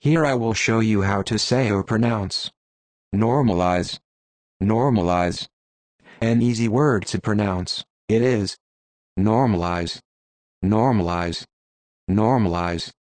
Here I will show you how to say or pronounce normalize, normalize. An easy word to pronounce, it is normalize, normalize, normalize.